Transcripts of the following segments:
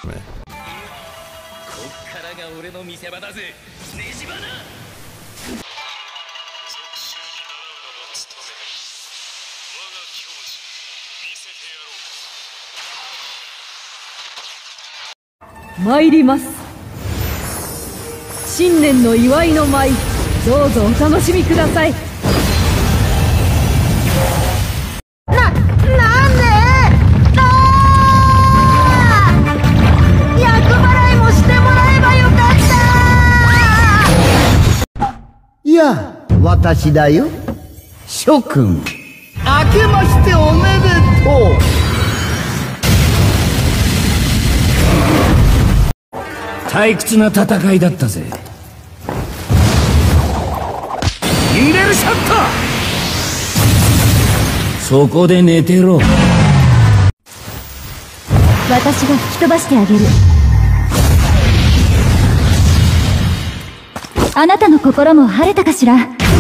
ね。 こっからが俺の見せ場だぜ、ねじばな。 参ります。新年の祝いの舞、どうぞお楽しみください。 なんで厄払いもしてもらえばよかった。 いや、私だよ、諸君。明けましておめでとう。 退屈な戦いだったぜ。入れるシャッター。そこで寝てろ。 私が吹き飛ばしてあげる。あなたの心も晴れたかしら。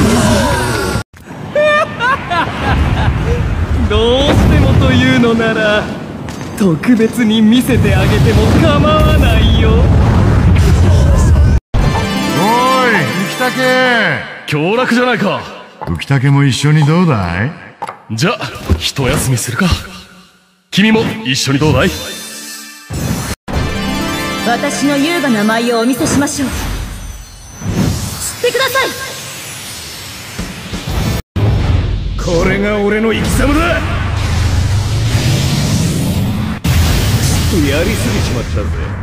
どうしてもというのなら特別に見せてあげても構わないよ。 浮竹、 凶楽じゃないか。 浮竹も一緒にどうだい？ じゃあ一休みするか。君も一緒にどうだい？ 私の優雅な舞をお見せしましょう。知ってください。 これが俺の生き様だ。 やりすぎちまったぜ。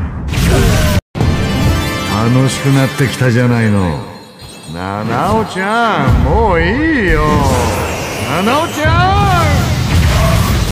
楽しくなってきたじゃないの。なおちゃん、もういいよ。なおちゃん。